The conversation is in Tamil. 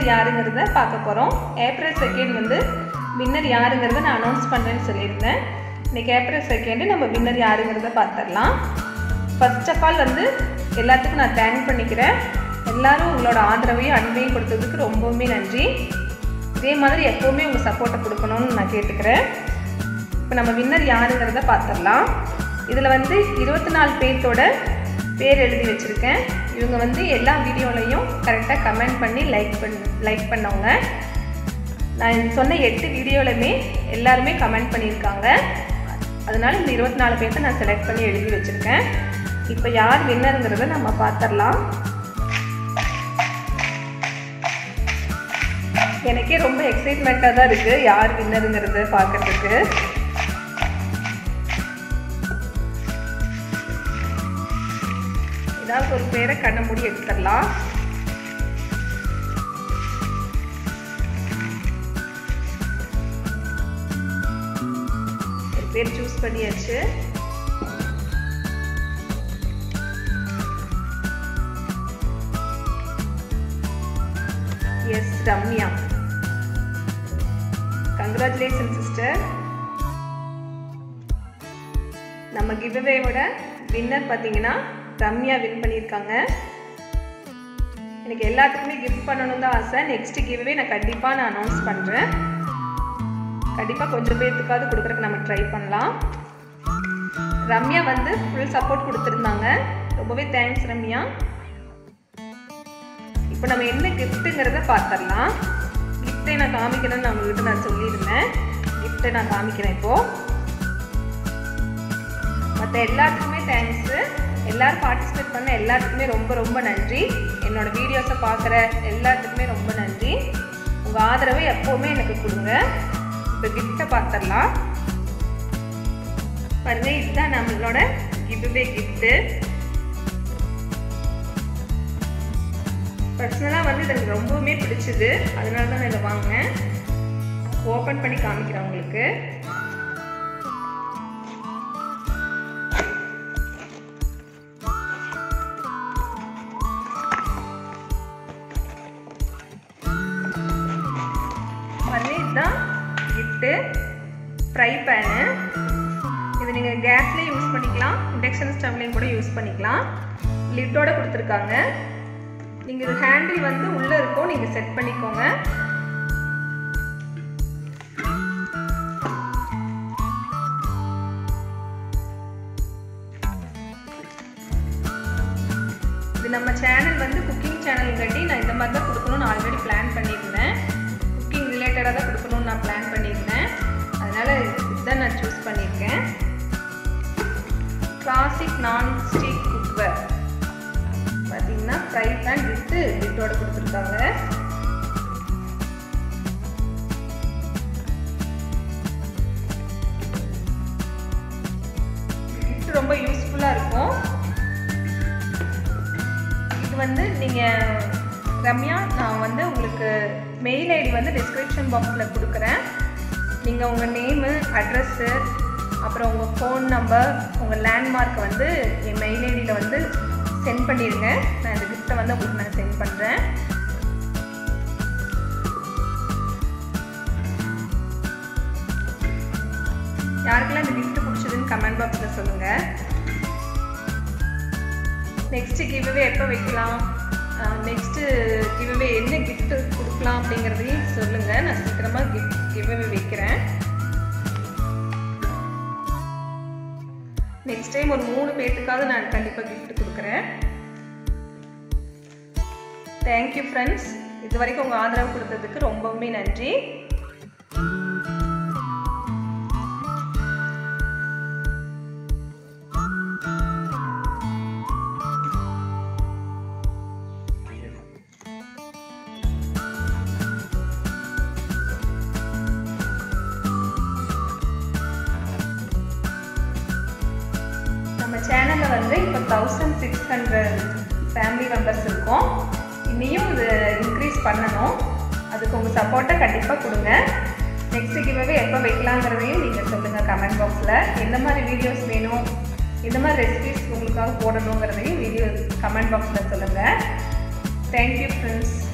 யாருங்கிறத பார்க்க போகிறோம். ஏப்ரல் 2 வந்து வின்னர் யாருங்கிறத நான் அனௌன்ஸ் பண்ணுறேன்னு சொல்லியிருந்தேன். இன்றைக்கி ஏப்ரல் 2 நம்ம வின்னர் யாருங்கிறத பார்த்துடலாம். ஃபர்ஸ்ட் ஆஃப் ஆல் வந்து எல்லாத்துக்கும் நான் தேங்க் பண்ணிக்கிறேன். எல்லோரும் உங்களோட ஆதரவையும் அன்பையும் கொடுத்ததுக்கு ரொம்பவுமே நன்றி. இதே மாதிரி எப்போவுமே உங்கள் சப்போர்ட்டை கொடுக்கணும்னு நான் கேட்டுக்கிறேன். இப்போ நம்ம வின்னர் யாருங்கிறத பார்த்துடலாம். இதில் வந்து 24 பேர்த்தோட பேர் எழுதி வச்சுருக்கேன். இவங்க வந்து எல்லா வீடியோலையும் கரெக்டாக கமெண்ட் பண்ணி லைக் பண்ணவங்க. நான் சொன்ன 8 வீடியோலையுமே எல்லாருமே கமெண்ட் பண்ணியிருக்காங்க. அதனால் இந்த 24 பேர்த்த நான் செலக்ட் பண்ணி எழுதி வச்சுருக்கேன். இப்போ யார் வின்னருங்கிறத நம்ம பார்த்துடலாம். எனக்கே ரொம்ப எக்ஸைட்மெண்ட்டாக தான் இருக்குது யார் வின்னருங்கிறத பார்க்குறதுக்கு. ஏதாவது ஒரு பேரை கண்ண மூடி எடுத்துடலாம். ஒரு பேர் சூஸ் பண்ணியாச்சு. எஸ், ரம்யா. Congratulation sister. நம்ம கிவ்அவேவோட வின்னர் பார்த்தீங்கன்னா ரம்யா வின் பண்ணியிருக்காங்க. எனக்கு எல்லாத்துக்குமே கிஃப்ட் பண்ணணும் தான் ஆசை. நெக்ஸ்ட் கிவ்அவே நான் கண்டிப்பாக அனௌன்ஸ் பண்ணுறேன். கண்டிப்பாக கொஞ்சம் பேர்த்துக்காவது கொடுக்குறதுக்கு நம்ம ட்ரை பண்ணலாம். ரம்யா வந்து ஃபுல் சப்போர்ட் கொடுத்துருந்தாங்க. ரொம்பவே தேங்க்ஸ் ரம்யா. இப்போ நம்ம என்ன கிஃப்ட்டுங்கிறத பார்த்துடலாம். கிஃப்ட்டை நான் காமிக்கணும்னு நான் உங்கள்கிட்ட நான் சொல்லியிருந்தேன். கிஃப்ட்டை நான் காமிக்கிறேன் இப்போது. மற்ற எல்லாத்துக்குமே தேங்க்ஸு. எல்லோரும் பார்ட்டிசிபேட் பண்ண எல்லாத்துக்குமே ரொம்ப ரொம்ப நன்றி. என்னோடய வீடியோஸை பார்க்குற எல்லாத்துக்குமே ரொம்ப நன்றி. உங்கள் ஆதரவை எப்போவுமே எனக்கு கொடுங்க. இப்போ கிஃப்ட்டை பார்த்துடலாம். பாருங்கள், இதுதான் நம்மளோட கிவ்அவே கிஃப்ட்டு. பர்சனலாக வந்து இது எனக்கு ரொம்பவுமே பிடிச்சிது. அதனால தான் நான் இதை வாங்கினேன். ஓப்பன் பண்ணி காமிக்கிறேன் உங்களுக்கு. இதுதான் கிஃப்ட்டு. Fry fan. இது நீங்கள் கேஸ்லேயும் யூஸ் பண்ணிக்கலாம், இண்டக்ஷன் ஸ்டவ்லேயும் கூட யூஸ் பண்ணிக்கலாம். லிட்டோட கொடுத்துருக்காங்க. நீங்கள் இது ஹேண்டில் வந்து உள்ளே இருக்கும், நீங்கள் செட் பண்ணிக்கோங்க. இது நம்ம சேனல் வந்து குக்கிங் சேனல் கட்டி நான் இந்த மாதிரி தான் கொடுக்கணும்னு ஆல்ரெடி பிளான் பண்ணியிருந்தேன். குக்கிங் ரிலேட்டடாக தான் கொடுக்கணும்னு நான் பிளான் பண்ணியிருந்தேன். அதனால் இதுதான் நான் சூஸ் பண்ணியிருக்கேன். கிளாசிக் நான்ஸ்டிக் குக்வேர் பார்த்தீங்கன்னா ஃப்ரை பேன் வித்து லிட்டோட கொடுத்துருக்காங்க. கிஃப்ட் ரொம்ப யூஸ்ஃபுல்லாக இருக்கும். இது வந்து நீங்கள் ரம்யா, நான் வந்து உங்களுக்கு மெயில் ஐடி வந்து டிஸ்கிரிப்ஷன் பாக்ஸில் கொடுக்குறேன். நீங்கள் உங்கள் நேமு, அட்ரஸ்ஸு, அப்புறம் உங்கள் ஃபோன் நம்பர், உங்கள் லேண்ட்மார்க்கை வந்து என் மெயில் ஐடியில் வந்து சென்ட் பண்ணிடுங்க. நான் இந்த கிஃப்ட்டை வந்து உங்களுக்கு நான் சென்ட் பண்ணுறேன். யாருக்கெல்லாம் இந்த கிஃப்ட் பிடிச்சதுன்னு கமெண்ட் பாக்ஸில் சொல்லுங்கள். நெக்ஸ்ட் கிவ்அவே எப்போ வைக்கலாம், நெக்ஸ்ட்டு கிவ்அவே என்ன கிஃப்ட் கொடுக்கலாம் அப்படிங்கிறதையும் சொல்லுங்கள். நான் சீக்கிரமாக கிவ்அவே வைக்கிறேன். நெக்ஸ்ட் டைம் ஒரு 3 பேர்த்துக்காவது நான் கண்டிப்பாக கிஃப்ட் கொடுக்குறேன். Thank you friends. இது வரைக்கும் உங்கள் ஆதரவு கொடுத்ததுக்கு ரொம்பவுமே நன்றி. நம்ம சேனலில் வந்து இப்போ 1600 ஃபேமிலி மெம்பர்ஸ் இருக்கோம். இன்னையும் இது இன்க்ரீஸ் பண்ணணும். அதுக்கு உங்கள் சப்போர்ட்டை கண்டிப்பாக கொடுங்க. நெக்ஸ்ட் கிவ்அவே எப்போ வைக்கலாங்கிறதையும் நீங்கள் சொல்லுங்கள் கமெண்ட் பாக்ஸில். எந்த மாதிரி வீடியோஸ் வேணும், எந்த மாதிரி ரெசிபிஸ் உங்களுக்காக போடணுங்கிறதையும் வீடியோ கமெண்ட் பாக்ஸில் சொல்லுங்கள். Thank you friends.